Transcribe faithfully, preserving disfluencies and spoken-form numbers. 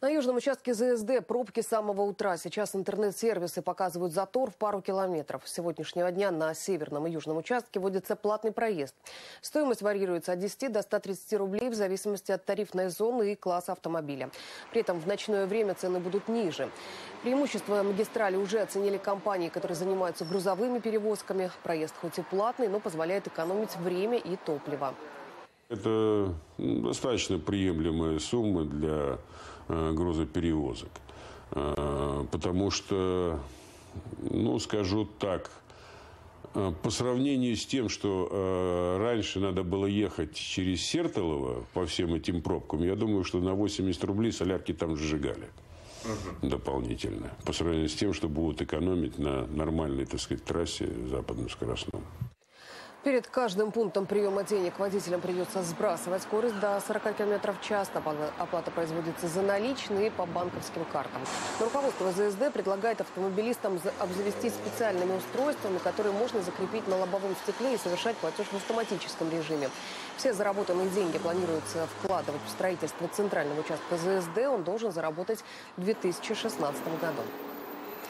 На южном участке ЗСД пробки с самого утра. Сейчас интернет-сервисы показывают затор в пару километров. С сегодняшнего дня на северном и южном участке вводится платный проезд. Стоимость варьируется от десяти до ста тридцати рублей в зависимости от тарифной зоны и класса автомобиля. При этом в ночное время цены будут ниже. Преимущества магистрали уже оценили компании, которые занимаются грузовыми перевозками. Проезд хоть и платный, но позволяет экономить время и топливо. Это достаточно приемлемая сумма для э, грузоперевозок. Э, потому что, ну, скажу так, э, по сравнению с тем, что э, раньше надо было ехать через Сертолово по всем этим пробкам, я думаю, что на восемьдесят рублей солярки там сжигали uh-huh. дополнительно. По сравнению с тем, что будут экономить на нормальной, так сказать, трассе западном скоростном. Перед каждым пунктом приема денег водителям придется сбрасывать скорость до сорока километров в час. Оплата производится за наличные и по банковским картам. Но руководство ЗСД предлагает автомобилистам обзавестись специальными устройствами, которые можно закрепить на лобовом стекле и совершать платеж в автоматическом режиме. Все заработанные деньги планируется вкладывать в строительство центрального участка ЗСД. Он должен заработать в две тысячи шестнадцатом году.